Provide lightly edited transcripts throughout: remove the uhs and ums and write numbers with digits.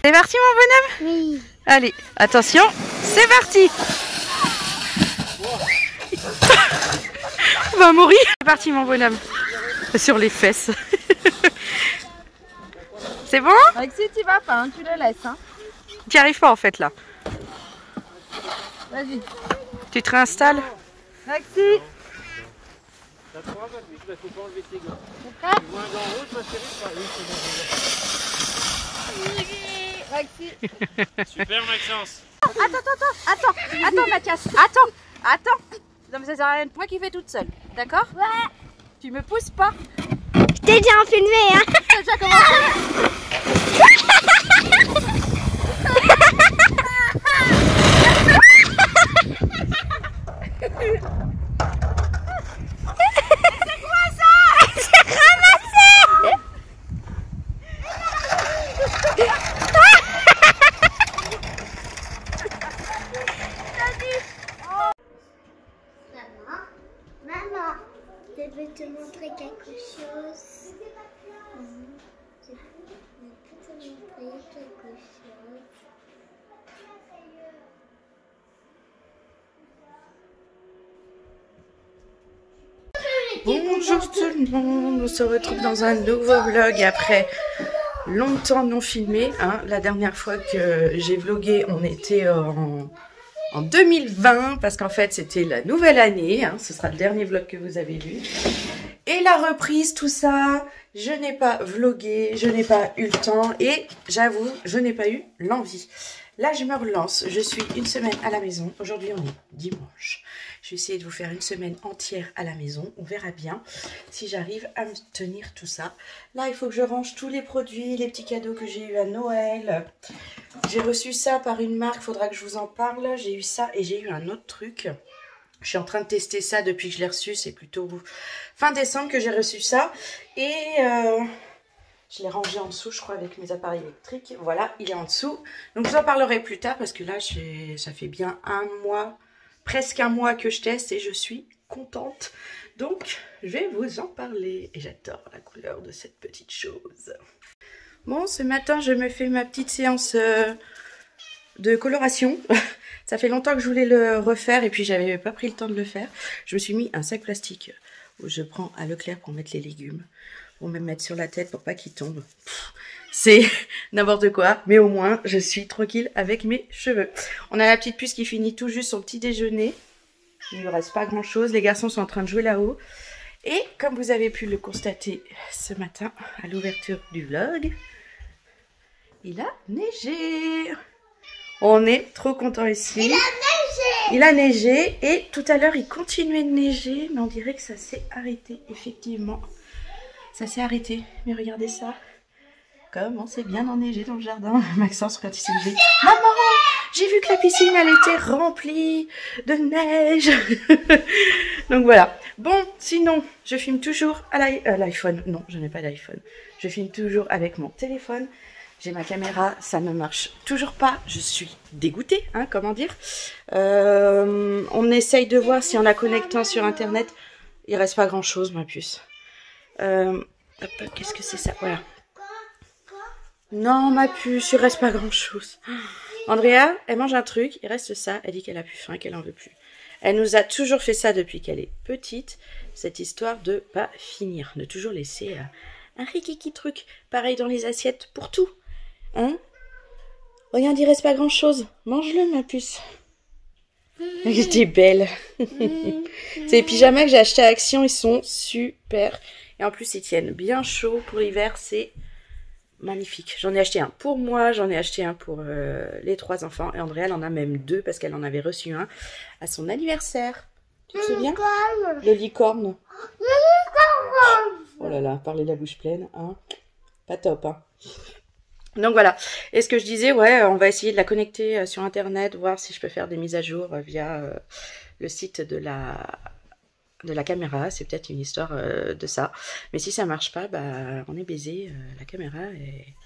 C'est parti mon bonhomme? Oui. Allez, attention, c'est parti. On va mourir. C'est parti mon bonhomme. Sur les fesses. C'est bon? Alexis, tu vas pas, hein, tu le laisses. Hein. Tu n'y arrives pas en fait là. Vas-y. Tu te réinstalles? Alexis. Ça te fera pas, mais il faut pas enlever tes gants. C'est prêt? Tu vois un gant rouge, ma chérie? Oui, c'est bon. Alexis. Super Maxence. Attends Mathias, attends. Non mais ça sert à rien, moi qui fais toute seule, d'accord? Ouais. Tu me pousses pas. Je t'ai déjà filmé, hein. T'as déjà commencé? Maman, je vais te montrer quelque chose. Je peux te montrer quelque chose. Bonjour tout le monde, on se retrouve dans un nouveau vlog après longtemps non filmé. Hein. La dernière fois que j'ai vlogué, on était en 2020 parce qu'en fait c'était la nouvelle année. Hein. Ce sera le dernier vlog que vous avez vu. Et la reprise, tout ça, je n'ai pas vlogué, je n'ai pas eu le temps et j'avoue, je n'ai pas eu l'envie. Là, je me relance. Je suis une semaine à la maison. Aujourd'hui, on est dimanche. Je vais essayer de vous faire une semaine entière à la maison. On verra bien si j'arrive à me tenir tout ça. Là, il faut que je range tous les produits, les petits cadeaux que j'ai eu à Noël. J'ai reçu ça par une marque. Il faudra que je vous en parle. J'ai eu ça et j'ai eu un autre truc. Je suis en train de tester ça depuis que je l'ai reçu. C'est plutôt fin décembre que j'ai reçu ça. Et je l'ai rangé en dessous, je crois, avec mes appareils électriques. Voilà, il est en dessous. Donc, je vous en parlerai plus tard parce que là, ça fait bien un mois, presque un mois que je teste et je suis contente. Donc, je vais vous en parler. Et j'adore la couleur de cette petite chose. Bon, ce matin, je me fais ma petite séance de coloration. Ça fait longtemps que je voulais le refaire et puis j'avais pas pris le temps de le faire. Je me suis mis un sac plastique où je prends à Leclerc pour mettre les légumes. Pour me mettre sur la tête pour pas qu'ils tombent. C'est n'importe quoi, mais au moins je suis tranquille avec mes cheveux. On a la petite puce qui finit tout juste son petit déjeuner. Il ne lui reste pas grand chose. Les garçons sont en train de jouer là-haut. Et comme vous avez pu le constater ce matin à l'ouverture du vlog, il a neigé. On est trop contents ici. Il a neigé et tout à l'heure il continuait de neiger, mais on dirait que ça s'est arrêté effectivement. Ça s'est arrêté, mais regardez ça. Comment c'est bien enneigé dans le jardin. Maxence, quand il s'est levé. Maman, j'ai vu que la piscine, elle était remplie de neige. Donc voilà. Bon, sinon, je filme toujours à l'iPhone. Non, je n'ai pas d'iPhone. Je filme toujours avec mon téléphone. J'ai ma caméra, ça ne marche toujours pas. Je suis dégoûtée, hein, comment dire. On essaye de voir si en la connectant sur Internet, il reste pas grand-chose, ma puce. Qu'est-ce que c'est ça? Voilà. Non, ma puce, il reste pas grand chose. Andrea, elle mange un truc, il reste ça. Elle dit qu'elle a plus faim, qu'elle en veut plus. Elle nous a toujours fait ça depuis qu'elle est petite. Cette histoire de pas finir, de toujours laisser un rikiki truc. Pareil dans les assiettes pour tout. Hein? Regarde, il reste pas grand chose. Mange-le, ma puce. T'es belle. C'est les pyjamas que j'ai achetés à Action, ils sont super. Et en plus, ils tiennent bien chaud pour l'hiver, c'est magnifique. J'en ai acheté un pour moi, j'en ai acheté un pour les 3 enfants. Et Andrea, elle en a même 2 parce qu'elle en avait reçu un à son anniversaire. Tu te souviens? Le licorne. Oh là là, parler la bouche pleine, hein. Pas top, hein. Donc voilà, et ce que je disais, ouais, on va essayer de la connecter sur Internet, voir si je peux faire des mises à jour via le site de la caméra. C'est peut-être une histoire de ça. Mais si ça marche pas, bah on est baisé, la caméra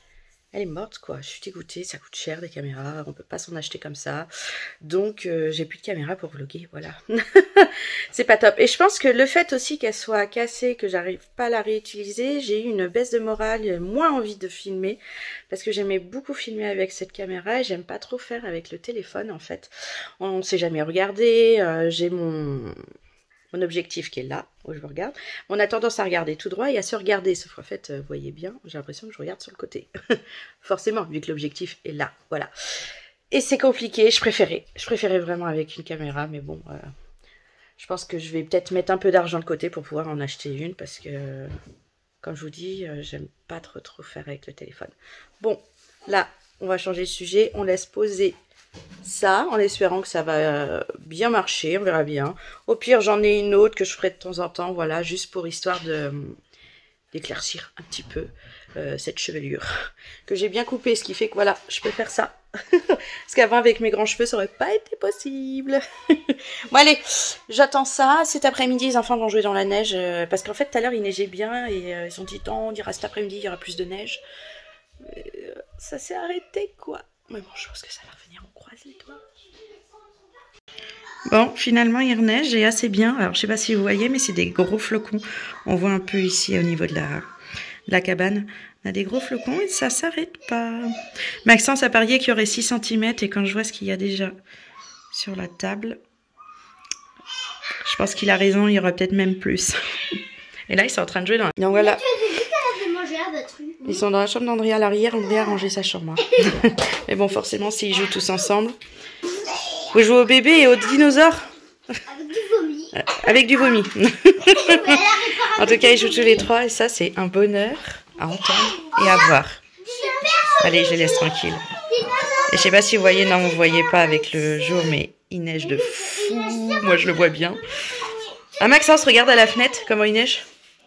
Elle est morte quoi, je suis dégoûtée, ça coûte cher des caméras, on peut pas s'en acheter comme ça. Donc j'ai plus de caméra pour vlogger, voilà. C'est pas top. Et je pense que le fait aussi qu'elle soit cassée, que j'arrive pas à la réutiliser, j'ai eu une baisse de morale, moins envie de filmer. Parce que j'aimais beaucoup filmer avec cette caméra et j'aime pas trop faire avec le téléphone en fait. On s'est jamais regardé, j'ai mon objectif qui est là, où je me regarde. On a tendance à regarder tout droit et à se regarder, sauf qu'en fait, vous voyez bien, j'ai l'impression que je regarde sur le côté. Forcément, vu que l'objectif est là, voilà. Et c'est compliqué, je préférais vraiment avec une caméra, mais bon, je pense que je vais peut-être mettre un peu d'argent de côté pour pouvoir en acheter une, parce que, comme je vous dis, j'aime pas trop faire avec le téléphone. Bon, là, on va changer de sujet, on laisse poser ça, en espérant que ça va bien marcher, on verra bien. Au pire, j'en ai une autre que je ferai de temps en temps, voilà, juste pour histoire d'éclaircir un petit peu cette chevelure que j'ai bien coupée, ce qui fait que voilà, je peux faire ça. Parce qu'avant, avec mes grands cheveux, ça aurait pas été possible. Bon, allez, j'attends ça. Cet après-midi, les enfants vont jouer dans la neige, parce qu'en fait, tout à l'heure, il neigeait bien, et ils ont dit, on dira cet après-midi, il y aura plus de neige. Ça s'est arrêté, quoi. Mais bon, je pense que ça va revenir, on croise les doigts. Bon, finalement, il reneige et assez bien. Alors, je sais pas si vous voyez, mais c'est des gros flocons. On voit un peu ici au niveau de la cabane. On a des gros flocons et ça s'arrête pas. Maxence a parié qu'il y aurait 6 cm et quand je vois ce qu'il y a déjà sur la table, je pense qu'il a raison, il y aura peut-être même plus. Et là, ils sont en train de jouer dans la... Donc voilà. Ils sont dans la chambre d'Andrea à l'arrière. Andrea a rangé sa chambre. Mais bon, forcément, s'ils jouent tous ensemble. Vous jouez au bébé et aux dinosaures? Avec du vomi. Avec du vomi. En tout cas, ils jouent tous les trois et ça, c'est un bonheur à entendre et à voir. Allez, je les laisse tranquilles. Et je sais pas si vous voyez, non, vous voyez pas avec le jour, mais il neige de fou. Moi, je le vois bien. Ah, Maxence, regarde à la fenêtre comment il neige.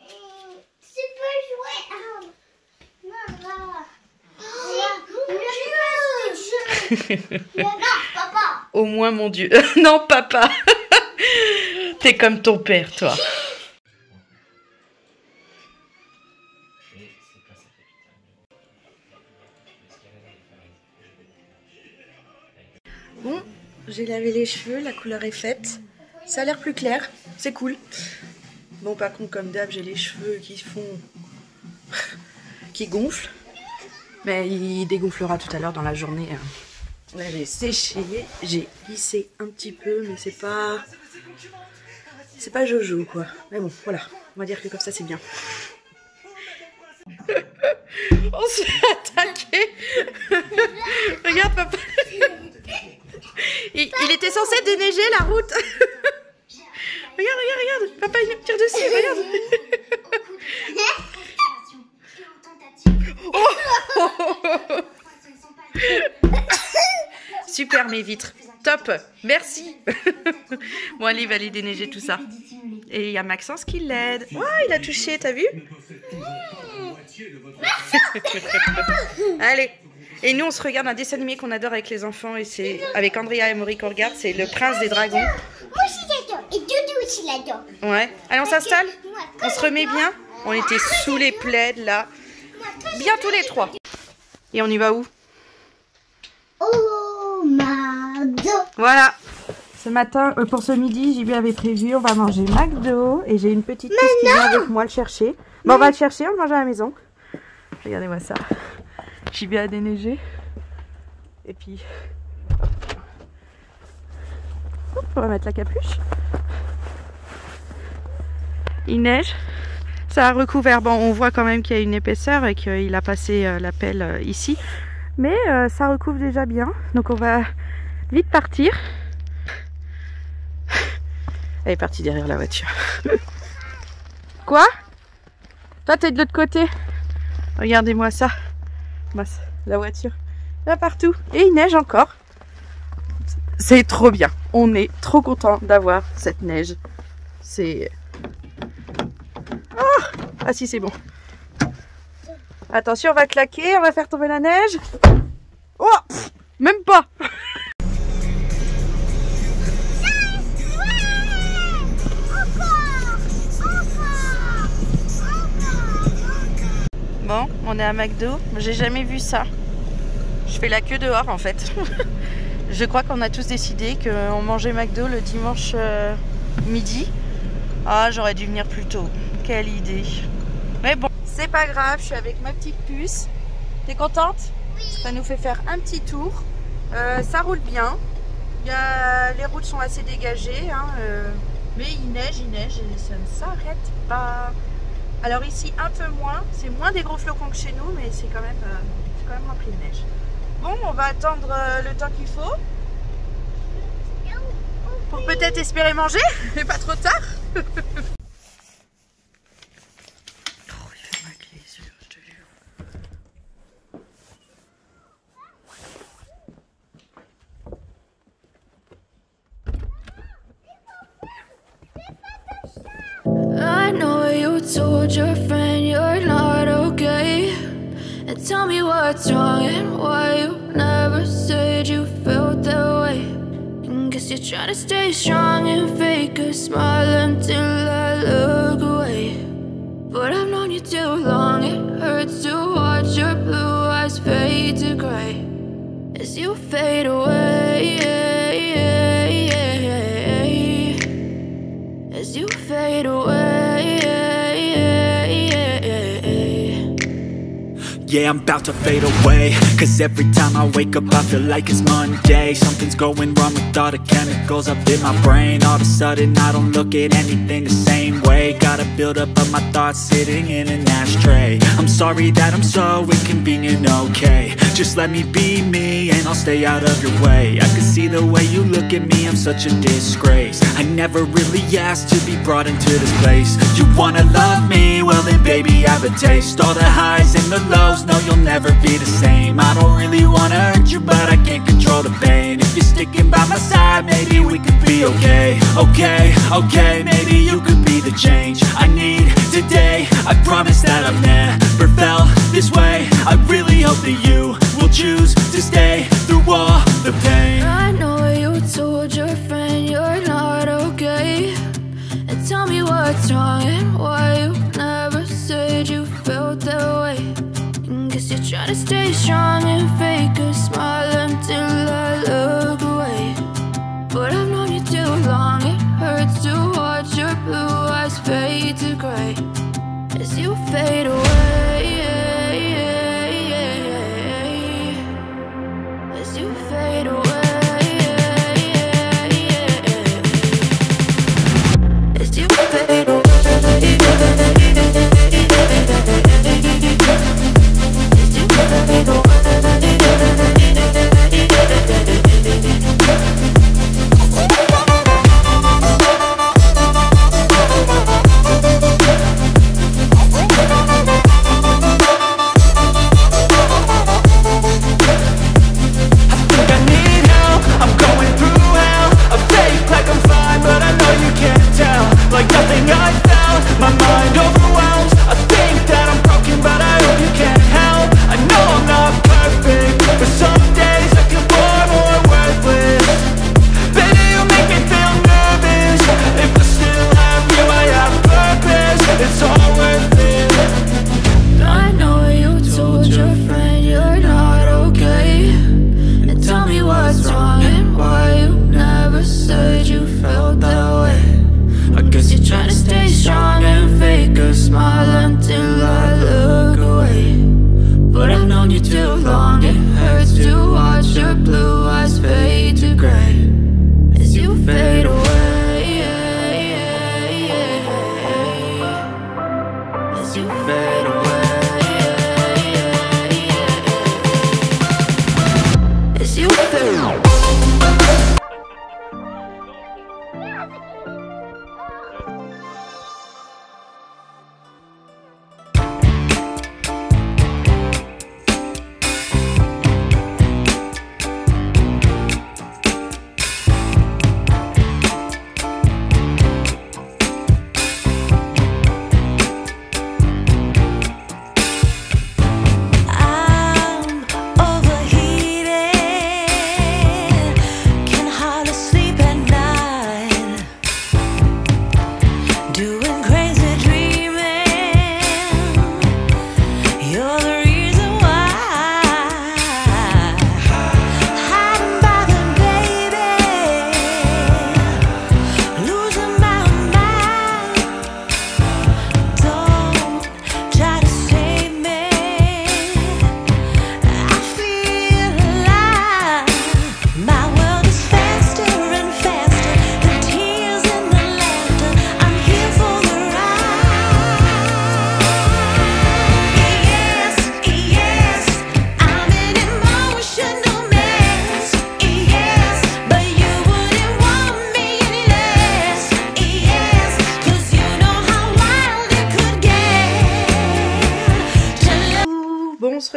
Au moins, mon Dieu. Non, papa. T'es comme ton père, toi. Bon, j'ai lavé les cheveux, la couleur est faite. Ça a l'air plus clair, c'est cool. Bon, par contre, comme d'hab, j'ai les cheveux qui font... qui gonflent. Mais il dégonflera tout à l'heure dans la journée. Là, j'ai séché, j'ai lissé un petit peu, mais c'est pas Jojo, quoi. Mais bon, voilà, on va dire que comme ça, c'est bien. On s'est attaqué. Regarde, papa. Il était censé déneiger la route. Regarde. Papa, il me tire dessus, regarde. Oh. Super mes vitres, top, merci. Bon, allez, il va aller déneiger tout ça. Et il y a Maxence qui l'aide. Oh, il a touché, t'as vu? Allez. Et nous, on se regarde un dessin animé qu'on adore avec les enfants. Et c'est avec Andrea et Maury qu'on regarde. C'est Le Prince des Dragons. Moi aussi j'adore. Et Doudou aussi l'adore. Ouais. Allez, on s'installe. On se remet bien. On était sous les plaids, là. Bien tous les trois. Et on y va où? Oh, McDo. Voilà. Ce matin, pour ce midi, JB avait prévu, on va manger McDo. Et j'ai une petite fille qui vient avec moi le chercher. Bon, on va le chercher, on le mange à la maison. Regardez-moi ça. JB a déneigé. Et puis... Hop, on va mettre la capuche. Il neige. Ça a recouvert. Bon, on voit quand même qu'il y a une épaisseur et qu'il a passé la pelle ici. Mais ça recouvre déjà bien. Donc on va vite partir. Elle est partie derrière la voiture. Quoi? Toi, t'es de l'autre côté. Regardez-moi ça. La voiture. Là, partout. Et il neige encore. C'est trop bien. On est trop content d'avoir cette neige. C'est... Oh, ah si, c'est bon. Attention, on va claquer. On va faire tomber la neige. Oh, même pas. Bon, on est à McDo. J'ai jamais vu ça. Je fais la queue dehors en fait. Je crois qu'on a tous décidé qu'on mangeait McDo le dimanche midi. Ah, j'aurais dû venir plus tôt. Quelle idée. Mais bon, c'est pas grave, je suis avec ma petite puce. T'es contente? Oui. Ça nous fait faire un petit tour. Ça roule bien. Les routes sont assez dégagées. Hein, mais il neige et ça ne s'arrête pas. Alors ici, un peu moins. C'est moins des gros flocons que chez nous, mais c'est quand même rempli de neige. Bon, on va attendre le temps qu'il faut. Pour peut-être espérer manger, mais pas trop tard. I know you told your friend you're not okay, and tell me what's wrong and why you never said you felt that way. And guess you're trying to stay strong and fake a smile until I look away. But I've known you too long, it hurts to watch your blue eyes fade to gray as you fade away, as you fade away. Yeah, I'm about to fade away, cause every time I wake up I feel like it's Monday. Something's going wrong with all the chemicals up in my brain. All of a sudden I don't look at anything the same way. Gotta build up of my thoughts sitting in an ashtray. I'm sorry that I'm so inconvenient, okay. Just let me be me and I'll stay out of your way. I can see the way you look at me, I'm such a disgrace. I never really asked to be brought into this place. You wanna love me? Well then baby I have a taste. All the highs and the lows, no you'll never be the same. I don't really wanna hurt you but I can't control the pain. If you're sticking by my side maybe we could be okay. Okay, maybe you could be the change I need today. I promise that I've never felt this way. I really hope that you will choose to stay through all the pain. I know you told your friend you're not okay, and tell me what's wrong and why you never said you felt that way. And guess you're trying to stay strong and fake a smile until I look away. But I've known you too long, it hurts to watch your blue eyes fade to gray as you fade away, as you fade away.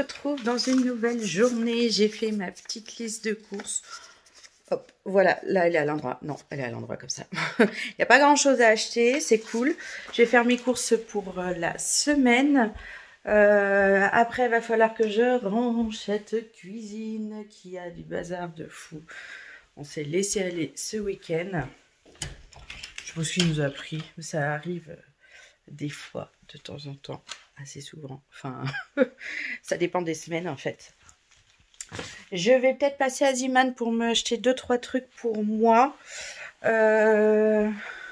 retrouve dans une nouvelle journée. J'ai fait ma petite liste de courses. Hop, voilà, là elle est à l'endroit. Non, elle est à l'endroit comme ça. Il n'y a pas grand chose à acheter, c'est cool. Je vais faire mes courses pour la semaine. Après, il va falloir que je range cette cuisine qui a du bazar de fou. On s'est laissé aller ce week-end. Je pense qu'il nous a pris. Ça arrive des fois, de temps en temps, assez souvent. Enfin, ça dépend des semaines en fait. Je vais peut-être passer à Ziman pour me acheter 2-3 trucs pour moi. Non,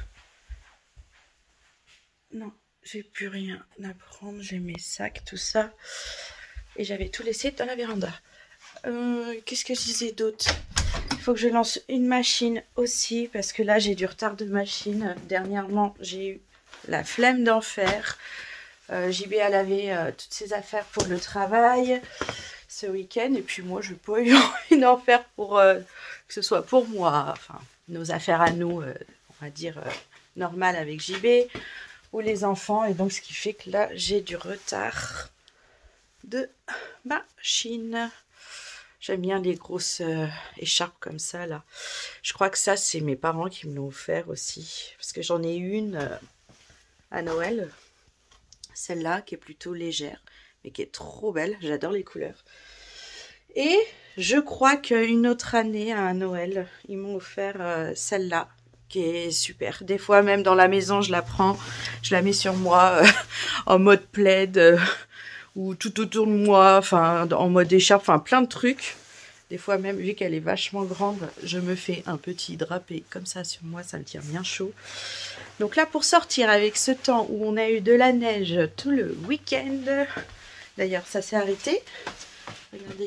j'ai plus rien à prendre. J'ai mes sacs, tout ça. Et j'avais tout laissé dans la véranda. Qu'est-ce que je disais d'autre? Il faut que je lance une machine aussi. Parce que là, j'ai du retard de machine. Dernièrement, j'ai eu la flemme d'en faire. JB a lavé toutes ses affaires pour le travail ce week-end, et puis moi je n'ai pas eu envie d'en faire pour que ce soit pour moi, enfin nos affaires à nous, on va dire normales avec JB ou les enfants, et donc ce qui fait que là j'ai du retard de machine. J'aime bien les grosses écharpes comme ça là. Je crois que ça c'est mes parents qui me l'ont offert aussi, parce que j'en ai une à Noël, celle-là qui est plutôt légère mais qui est trop belle, j'adore les couleurs. Et je crois qu'une autre année à Noël, ils m'ont offert celle-là, qui est super. Des fois même dans la maison, je la prends, je la mets sur moi en mode plaid, ou tout autour de moi, enfin en mode écharpe, enfin plein de trucs. Des fois même, vu qu'elle est vachement grande, je me fais un petit drapé comme ça sur moi, ça me tient bien chaud. Donc là, pour sortir avec ce temps où on a eu de la neige tout le week-end, d'ailleurs, ça s'est arrêté. Regardez.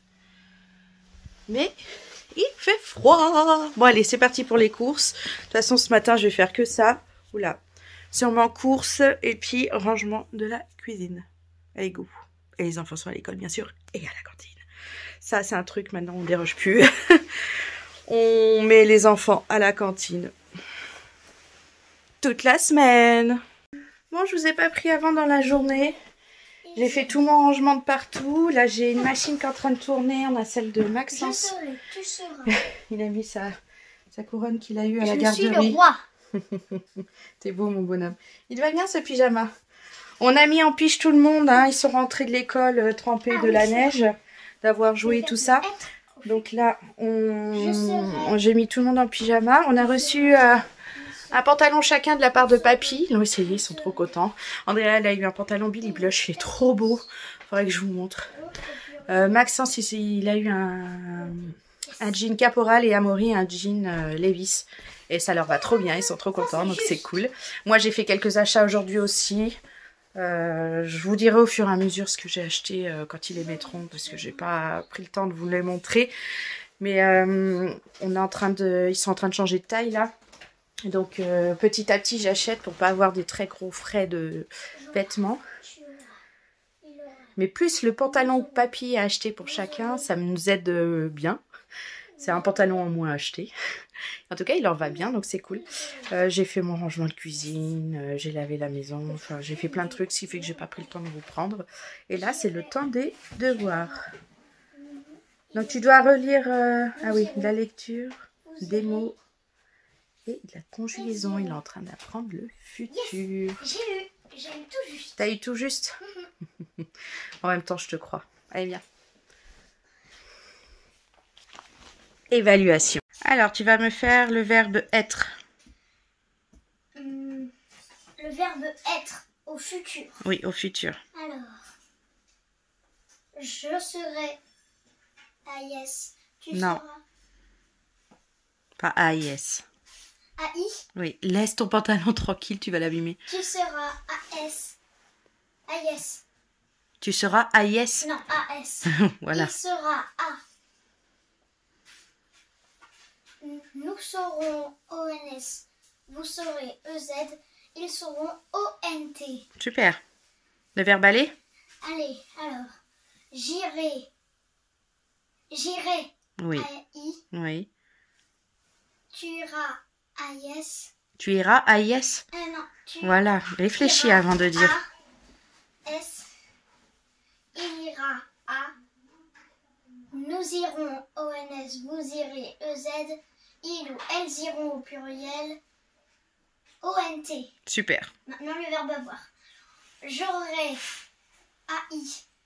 Mais il fait froid. Bon, allez, c'est parti pour les courses. De toute façon, ce matin, je vais faire que ça. Oula. Sûrement courses et puis rangement de la cuisine. Allez, go. Et les enfants sont à l'école, bien sûr, et à la cantine. Ça, c'est un truc, maintenant, on ne déroge plus. On met les enfants à la cantine toute la semaine. Bon, je vous ai pas pris avant dans la journée. J'ai fait tout mon rangement de partout. Là, j'ai une machine qui est en train de tourner. On a celle de Maxence. Tu seras. Il a mis sa couronne qu'il a eue à la garderie. Je suis le roi. T'es beau, mon bonhomme. Il va bien, ce pyjama. On a mis en pige tout le monde. Hein. Ils sont rentrés de l'école trempés de la neige, d'avoir joué tout ça. Donc là, j'ai mis tout le monde en pyjama. On a reçu un pantalon chacun de la part de papy. Ils l'ont essayé, ils sont trop contents. Andrea, elle a eu un pantalon Billy Blush, il est trop beau. Faudrait que je vous montre. Maxence, il a eu un jean Caporal, et Amaury un jean Levi's. Et ça leur va trop bien, ils sont trop contents, donc c'est cool. Moi, j'ai fait quelques achats aujourd'hui aussi. Je vous dirai au fur et à mesure ce que j'ai acheté quand ils les mettront, parce que j'ai pas pris le temps de vous les montrer. Mais ils sont en train de changer de taille là. Donc petit à petit j'achète pour pas avoir des très gros frais de vêtements. Mais plus le pantalon que papy a acheté pour chacun, ça nous aide bien. C'est un pantalon en moins à acheter. En tout cas, il leur va bien, donc c'est cool. J'ai fait mon rangement de cuisine, j'ai lavé la maison, enfin j'ai fait plein de trucs, ce qui fait que j'ai pas pris le temps de vous prendre. Et là, c'est le temps des devoirs. Donc tu dois relire, ah oui, de la lecture, des mots et de la conjugaison. Il est en train d'apprendre le futur. Yes, j'ai eu tout juste. T'as eu tout juste? En même temps, je te crois. Allez, viens. Évaluation. Alors, tu vas me faire le verbe être. Le verbe être au futur. Oui, au futur. Alors, je serai AIS. Tu Non. seras Pas AIS. AI. Oui, laisse ton pantalon tranquille, tu vas l'abîmer. Tu seras AS. AIS. Tu seras AIS. Non, AS. Voilà. Il sera A. Nous serons ONS. Vous serez EZ. Ils seront ONT. Super. Le verbe aller? Allez, alors. J'irai. J'irai. Oui. AI. Oui. Tu iras AIS. Tu iras AIS? Non. Tu Voilà, réfléchis iras avant de dire. AS. Il ira nous irons, ONS, vous irez, EZ, ils ou elles iront au pluriel, ONT. Super. Maintenant le verbe avoir. J'aurai, AI,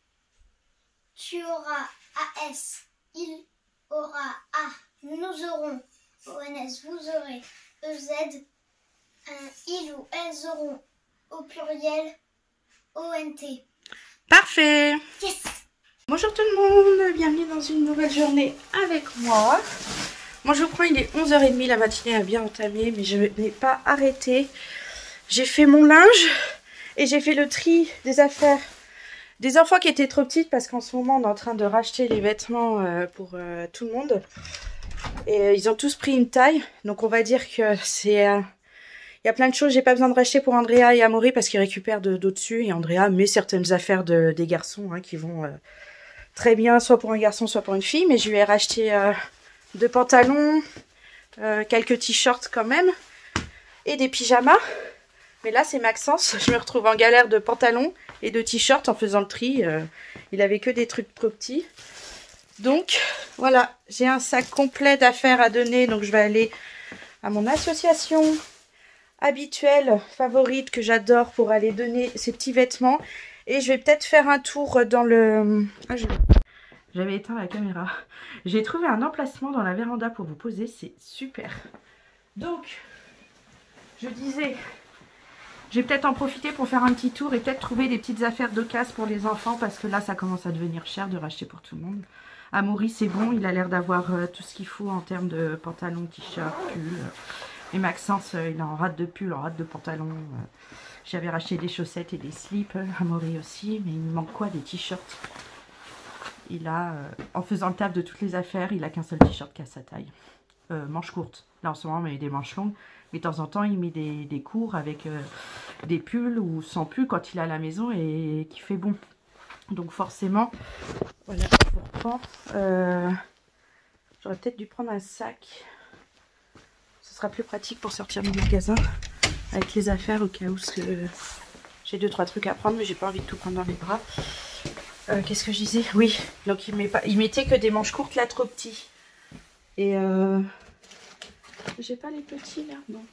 tu auras, AS, il aura, A, nous aurons, ONS, vous aurez, EZ, ils ou elles auront, au pluriel, ONT. Parfait. Yes. Bonjour tout le monde, bienvenue dans une nouvelle journée avec moi. Moi je vous prends, il est 11h30, la matinée a bien entamé, mais je n'ai pas arrêté. J'ai fait mon linge et j'ai fait le tri des affaires des enfants qui étaient trop petites parce qu'en ce moment on est en train de racheter les vêtements pour tout le monde. Et ils ont tous pris une taille, donc on va dire que c'est... Il y a plein de choses, j'ai pas besoin de racheter pour Andrea et Amaury parce qu'ils récupèrent d'au-dessus. Et Andrea met certaines affaires des garçons qui vont très bien, soit pour un garçon, soit pour une fille. Mais je lui ai racheté 2 pantalons, quelques t-shirts quand même, et des pyjamas. Mais là, c'est Maxence. Je me retrouve en galère de pantalons et de t-shirts en faisant le tri. Il avait que des trucs trop petits. Donc, voilà, j'ai un sac complet d'affaires à donner. Donc, je vais aller à mon association habituelle, favorite, que j'adore pour aller donner ces petits vêtements. Et je vais peut-être faire un tour dans le... Ah, j'avais éteint la caméra. J'ai trouvé un emplacement dans la véranda pour vous poser, c'est super. Donc, je disais, je vais peut-être en profiter pour faire un petit tour et peut-être trouver des petites affaires d'occasion pour les enfants parce que là, ça commence à devenir cher de racheter pour tout le monde. Amaury, c'est bon, il a l'air d'avoir tout ce qu'il faut en termes de pantalons, t-shirts, pulls. Et Maxence, il est en rate de pull, en rate de pantalon. J'avais racheté des chaussettes et des slips. Amaury aussi, mais il me manque quoi? Des t-shirts. Il a, en faisant le taf de toutes les affaires, il a qu'un seul t-shirt qui a sa taille. Manches courtes. Là, en ce moment, il met des manches longues. Mais de temps en temps, il met des courts avec des pulls ou sans pull quand il est à la maison et qui fait bon. Donc forcément, voilà, je vous reprends. J'aurais peut-être dû prendre un sac. Ce sera plus pratique pour sortir du magasin avec les affaires au cas où j'ai 2-3 trucs à prendre, mais j'ai pas envie de tout prendre dans les bras. Qu'est-ce que je disais? Oui, donc il mettait que des manches courtes là, trop petits. Et j'ai pas les petits là, non.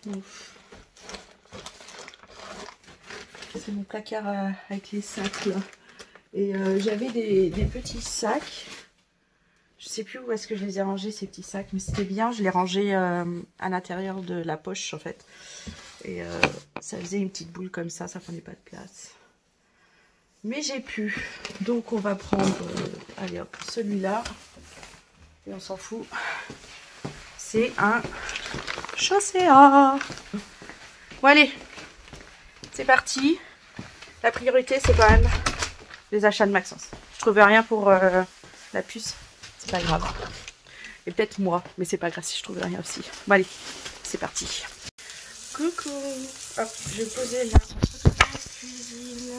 C'est mon placard avec les sacs là. Et j'avais des petits sacs. Je sais plus où est-ce que je les ai rangés ces petits sacs, mais c'était bien. Je les rangeais à l'intérieur de la poche en fait. Et ça faisait une petite boule comme ça prenait pas de place. Mais j'ai pu. Donc on va prendre, allez hop, celui-là. Et on s'en fout. C'est un Chaussea. Bon allez, c'est parti. La priorité c'est quand même les achats de Maxence. Je trouvais rien pour la puce. C'est pas grave. Et peut-être moi, mais c'est pas grave si je trouve rien aussi. Bon allez, c'est parti. Coucou. Hop, je vais poser là la cuisine.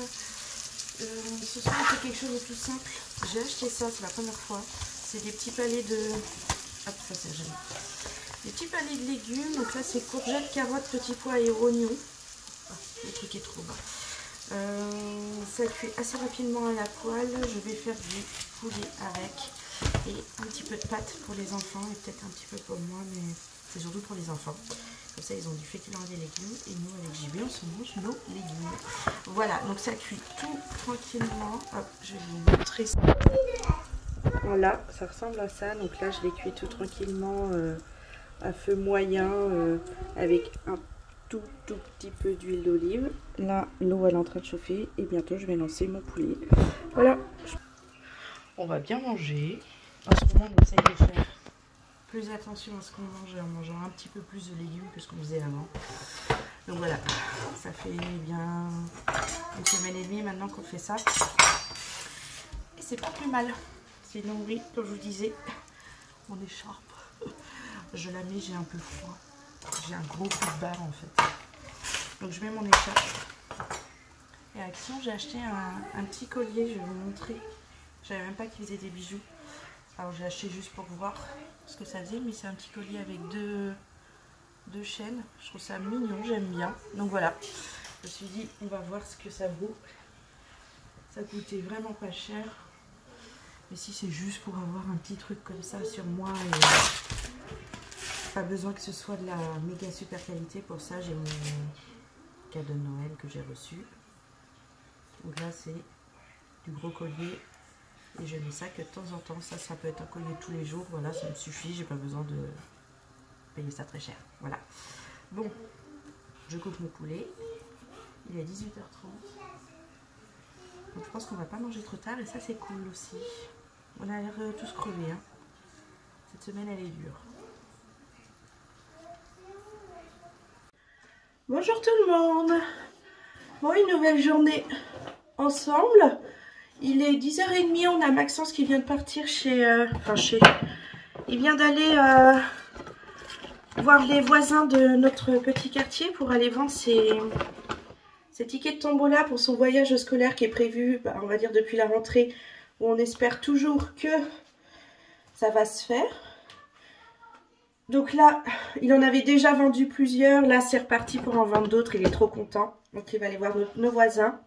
Ce soir, on fait quelque chose de tout simple. J'ai acheté ça, c'est la première fois. C'est des petits palets de... Hop, ça c'est joli. Des petits palets de légumes. Donc là, c'est courgettes, carottes, petits pois et oignons. Ah, le truc est trop bas. Ça cuit assez rapidement à la poêle. Je vais faire du poulet avec. Et un petit peu de pâte pour les enfants et peut-être un petit peu pour moi, mais c'est surtout pour les enfants. Comme ça, ils ont du féculent et des légumes. Et nous, avec JB, on se mange nos légumes. Voilà, donc ça cuit tout tranquillement. Hop, je vais vous montrer ça. Voilà, ça ressemble à ça. Donc là, je les cuis tout tranquillement à feu moyen avec un tout petit peu d'huile d'olive. Là, l'eau, elle est en train de chauffer. Et bientôt, je vais lancer mon poulet. Voilà. On va bien manger. En ce moment, on essaye de faire plus attention à ce qu'on mange en mangeant un petit peu plus de légumes que ce qu'on faisait avant. Donc voilà, ça fait bien 1 semaine et demie maintenant qu'on fait ça. Et c'est pas plus mal. Sinon, oui, comme je vous disais, mon écharpe, je la mets, j'ai un peu froid. J'ai un gros coup de barre en fait. Donc je mets mon écharpe. Et à Action, j'ai acheté un petit collier, je vais vous montrer. Je savais même pas qu'ils faisaient des bijoux. Alors j'ai acheté juste pour voir ce que ça faisait. Mais c'est un petit collier avec deux chaînes. Je trouve ça mignon, j'aime bien. Donc voilà. Je me suis dit, on va voir ce que ça vaut. Ça coûtait vraiment pas cher. Mais si c'est juste pour avoir un petit truc comme ça sur moi, et pas besoin que ce soit de la méga super qualité. Pour ça, j'ai mon cadeau de Noël que j'ai reçu. Donc là, c'est du gros collier. Et je mets ça que de temps en temps. Ça peut être un collier de tous les jours. Voilà, ça me suffit. J'ai pas besoin de payer ça très cher. Voilà. Bon, je coupe mon poulet. Il est 18h30. Donc je pense qu'on va pas manger trop tard. Et ça, c'est cool aussi. On a l'air tous crevés. Hein. Cette semaine, elle est dure. Bonjour tout le monde. Bon, une nouvelle journée ensemble. Il est 10h30, on a Maxence qui vient de partir il vient d'aller voir les voisins de notre petit quartier pour aller vendre ses tickets de tombola pour son voyage scolaire qui est prévu, on va dire depuis la rentrée, où on espère toujours que ça va se faire. Donc là, il en avait déjà vendu plusieurs, là c'est reparti pour en vendre d'autres, il est trop content. Donc il va aller voir nos voisins.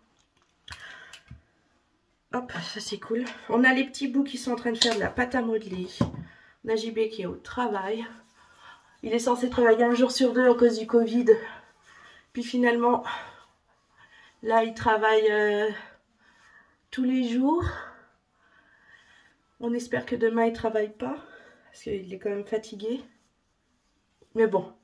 Hop, ça c'est cool. On a les petits bouts qui sont en train de faire de la pâte à modeler. On a JB qui est au travail. Il est censé travailler un jour sur deux à cause du Covid. Puis finalement, là il travaille tous les jours. On espère que demain il ne travaille pas. Parce qu'il est quand même fatigué. Mais bon,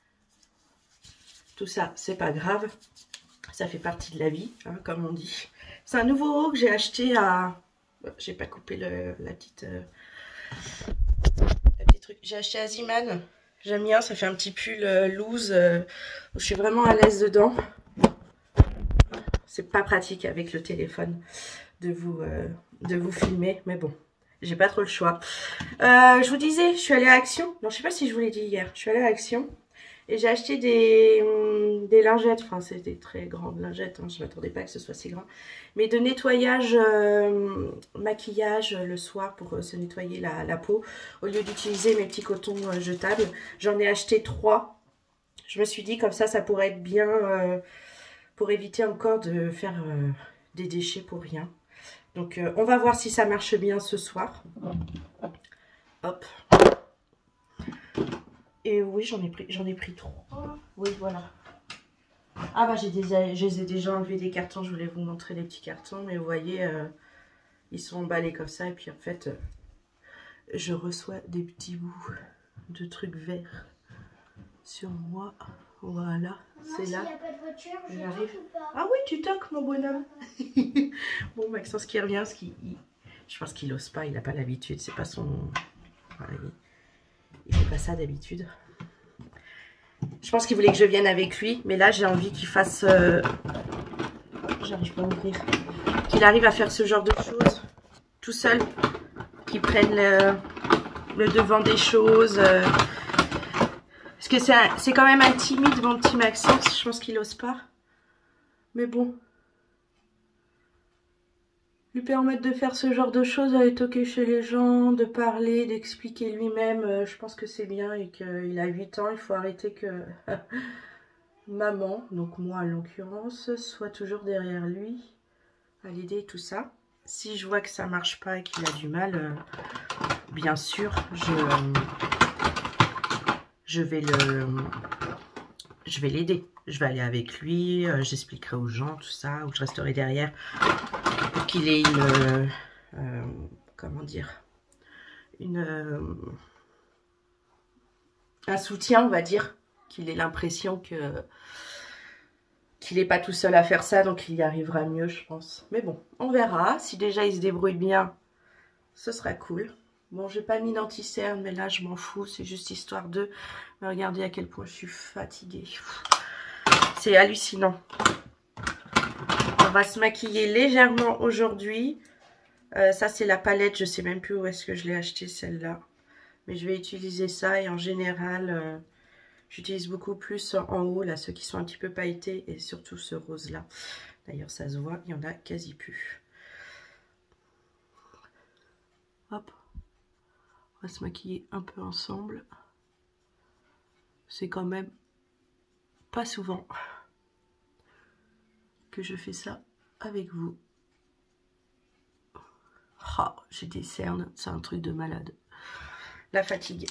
tout ça c'est pas grave. Ça fait partie de la vie, hein, comme on dit. C'est un nouveau haut que j'ai acheté à... J'ai pas coupé la petite truc. J'ai acheté à Ziman. J'aime bien, ça fait un petit pull loose. Je suis vraiment à l'aise dedans. C'est pas pratique avec le téléphone de vous filmer. Mais bon, j'ai pas trop le choix. Je vous disais, je suis allée à Action. Non, je sais pas si je vous l'ai dit hier. Je suis allée à Action. Et j'ai acheté des lingettes, enfin c'est des très grandes lingettes, hein, je ne m'attendais pas que ce soit si grand. Mais de nettoyage, maquillage le soir pour se nettoyer la peau. Au lieu d'utiliser mes petits cotons jetables, j'en ai acheté 3. Je me suis dit comme ça pourrait être bien pour éviter encore de faire des déchets pour rien. Donc on va voir si ça marche bien ce soir. Hop. Et oui, j'en ai pris 3. Oui, voilà. Ah bah je les ai déjà enlevés des cartons. Je voulais vous montrer les petits cartons. Mais vous voyez, ils sont emballés comme ça. Et puis en fait, je reçois des petits bouts de trucs verts sur moi. Voilà, c'est là. S'il n'y a pas de voiture, j'arrive. Ou pas? Ah oui, tu toques mon bonhomme. Bon, Maxence qui revient. Je pense qu'il n'ose pas. Il n'a pas l'habitude. C'est pas son... Voilà, il fait pas ça d'habitude. Je pense qu'il voulait que je vienne avec lui. Mais là, j'ai envie qu'il fasse... J'arrive pas à ouvrir. Qu'il arrive à faire ce genre de choses tout seul. Qu'il prenne le devant des choses. Parce que c'est quand même un timide, mon petit Maxence. Je pense qu'il n'ose pas. Mais bon. Lui permettre de faire ce genre de choses, d'aller toquer chez les gens, de parler, d'expliquer lui-même, je pense que c'est bien et qu'il a 8 ans, il faut arrêter que maman, donc moi en l'occurrence, soit toujours derrière lui, à l'aider et tout ça. Si je vois que ça marche pas et qu'il a du mal, bien sûr, je vais l'aider. Je vais aller avec lui, j'expliquerai aux gens tout ça, ou je resterai derrière. Pour qu'il ait comment dire, un soutien, on va dire, qu'il ait l'impression qu'il n'est pas tout seul à faire ça, donc il y arrivera mieux, je pense. Mais bon, on verra. Si déjà il se débrouille bien, ce sera cool. Bon, j'ai pas mis d'anti-cerne, mais là je m'en fous, c'est juste histoire de... Mais regardez à quel point je suis fatiguée. C'est hallucinant. On va se maquiller légèrement aujourd'hui. Ça, c'est la palette. Je sais même plus où est-ce que je l'ai acheté, celle-là. Mais je vais utiliser ça. Et en général, j'utilise beaucoup plus en haut, là, ceux qui sont un petit peu pailletés. Et surtout ce rose-là. D'ailleurs, ça se voit, il n'y en a quasi plus. Hop. On va se maquiller un peu ensemble. C'est quand même pas souvent que je fais ça avec vous. Oh, j'ai des cernes, c'est un truc de malade. La fatigue.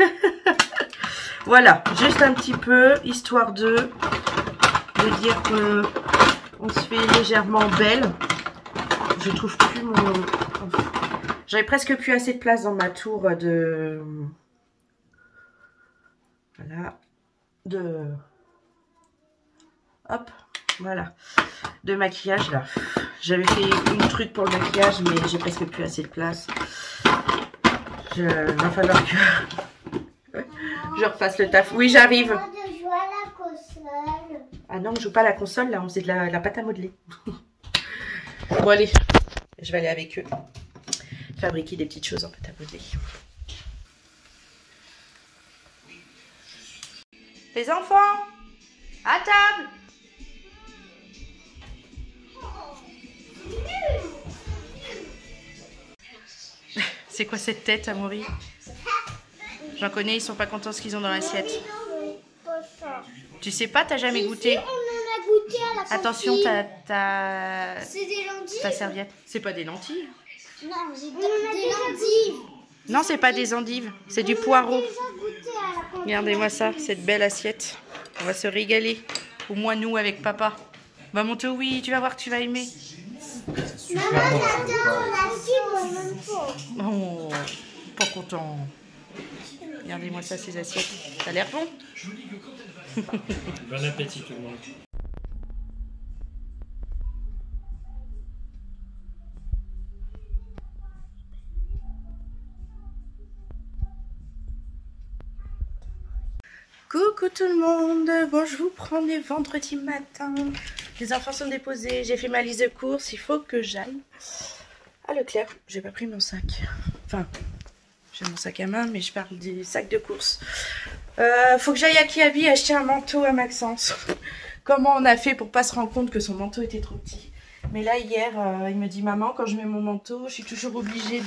Voilà, juste un petit peu, histoire de dire que on se fait légèrement belle. Je trouve plus mon... J'avais presque plus assez de place dans ma tour de... Voilà. Hop, voilà. De maquillage, là. J'avais fait une truc pour le maquillage, mais j'ai presque plus assez de place. Il va falloir que je refasse le taf. Oui, j'arrive. Ah non, on joue pas à la console, là, on faisait de la pâte à modeler. Bon, allez, je vais aller avec eux fabriquer des petites choses en pâte à modeler. Les enfants, à table. C'est quoi cette tête, Amaury? J'en connais, ils sont pas contents de ce qu'ils ont dans l'assiette. Tu sais pas, t'as jamais goûté? On en a goûté à la cantine. Attention, C'est des lentilles. ta serviette. C'est pas des lentilles? Non, c'est des lentilles. Non, c'est pas des endives, c'est du poireau. On a déjà goûté à la cantine. Regardez-moi ça, cette belle assiette. On va se régaler. Au moins nous avec papa. Bah mon Théo, oui, tu vas voir que tu vas aimer. Maman, j'adore la cible, même pas. Oh, pas content. Regardez-moi ça, ces assiettes. Ça a l'air bon? Bon appétit tout le monde. Coucou tout le monde, bon je vous prends les vendredis matin. Les enfants sont déposés, j'ai fait ma liste de courses, il faut que j'aille à Leclerc. J'ai pas pris mon sac, enfin j'ai mon sac à main mais je parle des sacs de courses. Faut que j'aille à Kiabi acheter un manteau à Maxence. Comment on a fait pour pas se rendre compte que son manteau était trop petit? Mais là hier il me dit maman, quand je mets mon manteau je suis toujours obligée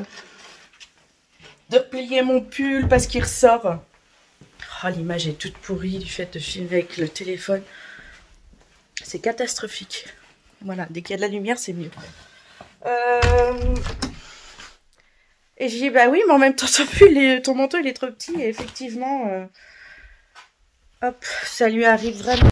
de replier mon pull parce qu'il ressort. Oh, l'image est toute pourrie du fait de filmer avec le téléphone. C'est catastrophique. Voilà, dès qu'il y a de la lumière, c'est mieux. Et j'ai dit, bah oui, mais en même temps, ton manteau, il est trop petit. Et effectivement, hop, ça lui arrive vraiment.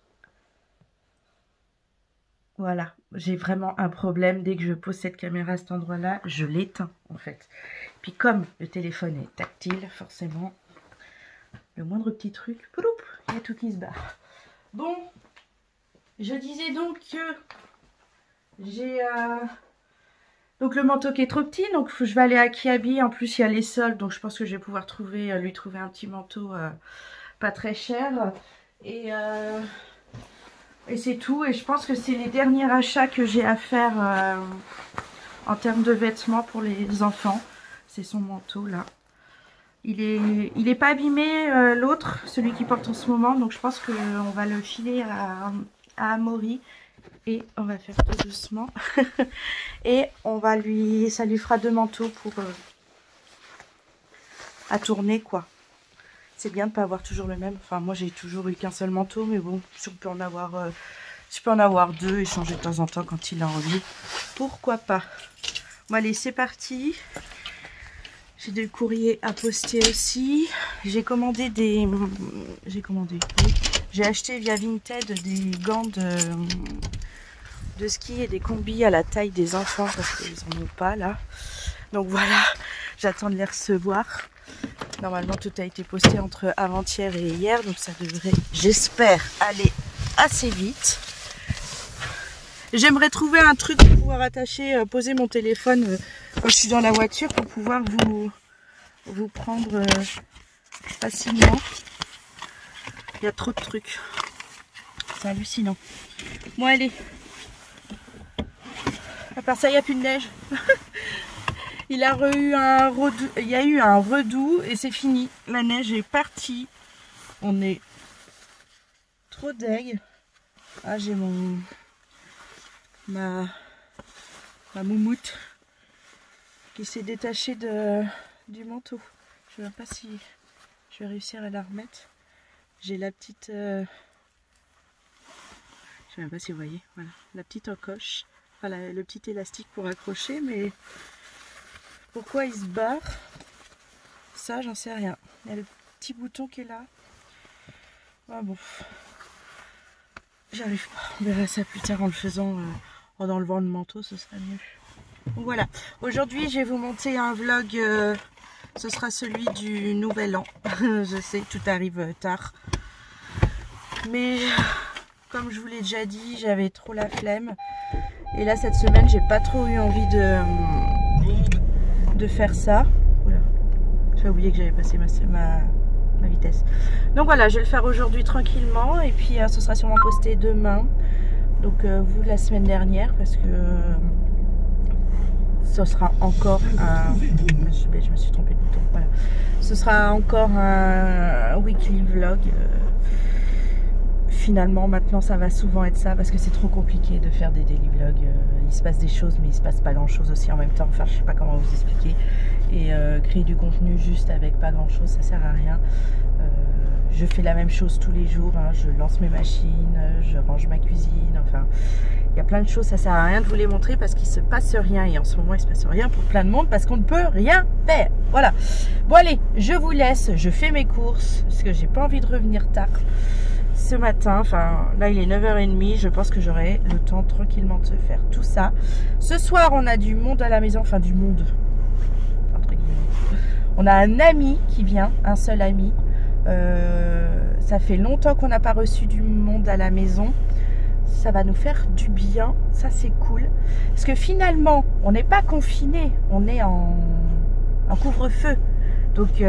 Voilà, j'ai vraiment un problème. Dès que je pose cette caméra à cet endroit-là, je l'éteins, en fait. Puis comme le téléphone est tactile, forcément... Le moindre petit truc, pouloup, il y a tout qui se barre. Bon, je disais donc que j'ai donc le manteau qui est trop petit, donc je vais aller à Kiabi. En plus, il y a les soldes, donc je pense que je vais pouvoir lui trouver un petit manteau pas très cher. Et c'est tout. Et je pense que c'est les derniers achats que j'ai à faire en termes de vêtements pour les enfants. C'est son manteau là. Il est pas abîmé l'autre, celui qui porte en ce moment, donc je pense qu'on va le filer à Amaury et on va faire tout doucement. Et ça lui fera 2 manteaux pour à tourner quoi. C'est bien de pas avoir toujours le même. Enfin moi j'ai toujours eu qu'un seul manteau, mais bon, si on peut en avoir 2 et changer de temps en temps quand il a envie, pourquoi pas. Bon allez, c'est parti. J'ai des courriers à poster aussi. J'ai commandé j'ai acheté via Vinted des gants de ski et des combis à la taille des enfants parce qu'ils n'en ont pas là. Donc voilà, j'attends de les recevoir. Normalement tout a été posté entre avant-hier et hier, donc ça devrait, j'espère, aller assez vite. J'aimerais trouver un truc pour pouvoir attacher, poser mon téléphone quand je suis dans la voiture pour pouvoir vous prendre facilement. Il y a trop de trucs. C'est hallucinant. Bon allez. À part ça, il n'y a plus de neige. Il y a eu un redoux et c'est fini. La neige est partie. On est trop deg. Ah, j'ai ma moumoute qui s'est détachée du manteau. Je ne sais pas si je vais réussir à la remettre. J'ai la petite... je ne sais même pas si vous voyez. Voilà, la petite encoche. Voilà, le petit élastique pour accrocher, mais pourquoi il se barre? Ça, j'en sais rien. Il y a le petit bouton qui est là. Ah bon. J'arrive pas. On verra ça plus tard en le faisant, en enlevant le manteau, ce sera mieux. Donc voilà. Aujourd'hui, je vais vous monter un vlog. Ce sera celui du nouvel an. Je sais, tout arrive tard. Mais comme je vous l'ai déjà dit, j'avais trop la flemme. Et là, cette semaine, j'ai pas trop eu envie de faire ça. Oula. J'ai oublié que j'avais passé ma vitesse. Donc voilà, je vais le faire aujourd'hui tranquillement. Et puis, ce sera sûrement posté demain. Donc, vous, la semaine dernière, parce que ce sera encore un... Je me suis trompée de bouton. Voilà. Ce sera encore un weekly vlog. Finalement, maintenant, ça va souvent être ça parce que c'est trop compliqué de faire des daily vlogs. Il se passe des choses, mais il se passe pas grand chose aussi en même temps. Enfin, je sais pas comment vous expliquer. Et créer du contenu juste avec pas grand chose, ça sert à rien. Je fais la même chose tous les jours. Hein. Je lance mes machines, je range ma cuisine. Enfin, il y a plein de choses. Ça sert à rien de vous les montrer parce qu'il se passe rien. Et en ce moment, il se passe rien pour plein de monde parce qu'on ne peut rien faire. Voilà. Bon, allez, je vous laisse. Je fais mes courses parce que j'ai pas envie de revenir tard. Ce matin, enfin là il est 9h30, je pense que j'aurai le temps tranquillement de se faire tout ça. Ce soir on a du monde à la maison, enfin du monde, entre guillemets. On a un ami qui vient, un seul ami. Ça fait longtemps qu'on n'a pas reçu du monde à la maison. Ça va nous faire du bien, ça c'est cool. Parce que finalement, on n'est pas confiné, on est en couvre-feu. Donc...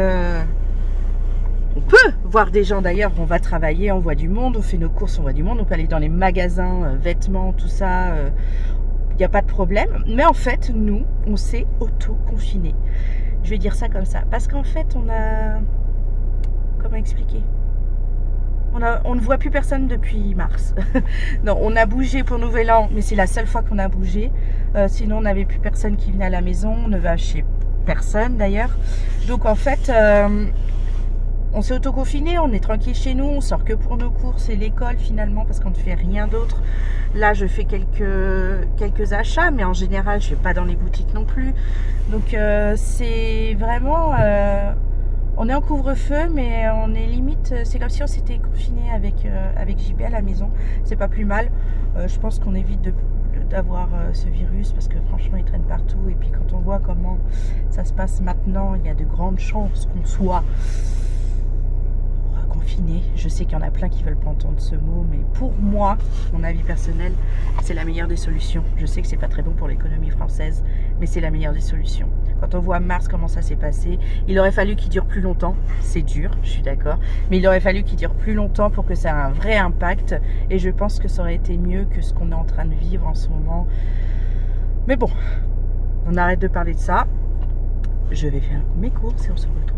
on peut voir des gens d'ailleurs, on va travailler, on voit du monde, on fait nos courses, on voit du monde, on peut aller dans les magasins, vêtements, tout ça, il n'y a pas de problème. Mais en fait, nous, on s'est auto-confinés. Je vais dire ça comme ça. Parce qu'en fait, on a... Comment expliquer ? On ne voit plus personne depuis mars. Non, on a bougé pour Nouvel An, mais c'est la seule fois qu'on a bougé. Sinon, on n'avait plus personne qui venait à la maison, on ne va chez personne d'ailleurs. Donc en fait... on s'est auto-confiné, on est tranquille chez nous, on sort que pour nos courses et l'école finalement parce qu'on ne fait rien d'autre. Là je fais quelques achats mais en général je ne vais pas dans les boutiques non plus. Donc c'est vraiment... on est en couvre-feu mais on est limite... C'est comme si on s'était confiné avec JB à la maison. C'est pas plus mal. Je pense qu'on évite d'avoir ce virus parce que franchement il traîne partout. Et puis quand on voit comment ça se passe maintenant, il y a de grandes chances qu'on soit... confiné. Je sais qu'il y en a plein qui veulent pas entendre ce mot, mais pour moi, mon avis personnel, c'est la meilleure des solutions. Je sais que c'est pas très bon pour l'économie française, mais c'est la meilleure des solutions. Quand on voit mars comment ça s'est passé, il aurait fallu qu'il dure plus longtemps. C'est dur, je suis d'accord, mais il aurait fallu qu'il dure plus longtemps pour que ça ait un vrai impact. Et je pense que ça aurait été mieux que ce qu'on est en train de vivre en ce moment. Mais bon, on arrête de parler de ça. Je vais faire mes courses et on se retrouve.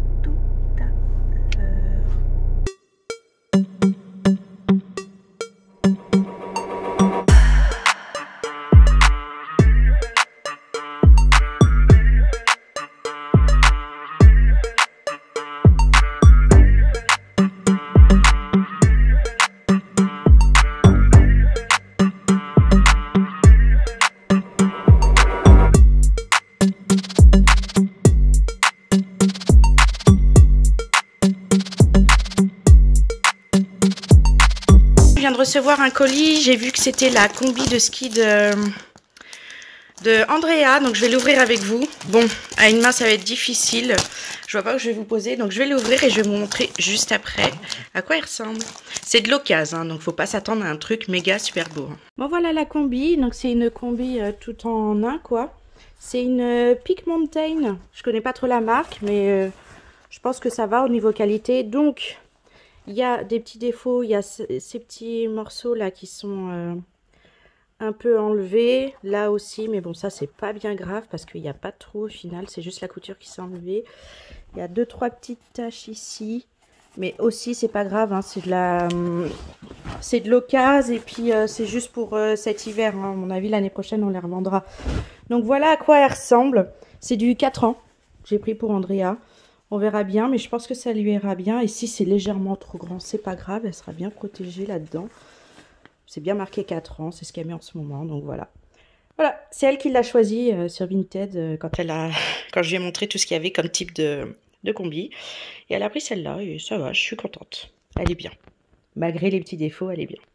Recevoir un colis, j'ai vu que c'était la combi de ski de Andrea, donc je vais l'ouvrir avec vous. Bon, à une main ça va être difficile, je vois pas où je vais vous poser, donc je vais l'ouvrir et je vais vous montrer juste après à quoi il ressemble. C'est de l'occasion, hein, donc faut pas s'attendre à un truc méga super beau. Bon voilà la combi, donc c'est une combi tout en un quoi. C'est une Peak Mountain, je connais pas trop la marque, mais je pense que ça va au niveau qualité, donc... Il y a des petits défauts, il y a ces petits morceaux là qui sont un peu enlevés, là aussi, mais bon ça c'est pas bien grave parce qu'il n'y a pas de trou au final, c'est juste la couture qui s'est enlevée. Il y a 2-3 petites taches ici, mais aussi c'est pas grave, hein, c'est de l'occasion et puis c'est juste pour cet hiver, hein. À mon avis l'année prochaine on les revendra. Donc voilà à quoi elle ressemble, c'est du 4 ans, j'ai pris pour Andrea. On verra bien, mais je pense que ça lui ira bien. Et si c'est légèrement trop grand, c'est pas grave. Elle sera bien protégée là-dedans. C'est bien marqué 4 ans. C'est ce qu'elle met en ce moment. Donc voilà. Voilà, c'est elle qui l'a choisi sur Vinted quand je lui ai montré tout ce qu'il y avait comme type de combi. Et elle a pris celle-là et ça va, je suis contente. Elle est bien. Malgré les petits défauts, elle est bien.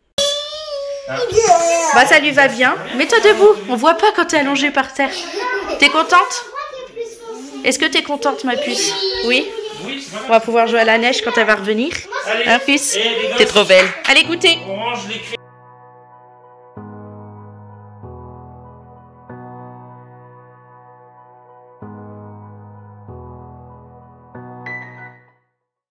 Bah ça lui va bien. Mets-toi debout, on voit pas quand t'es allongée par terre. T'es contente? Est-ce que t'es contente, ma puce? Oui. On va pouvoir jouer à la neige quand elle va revenir. Hein, puce? T'es trop belle. Allez, goûter.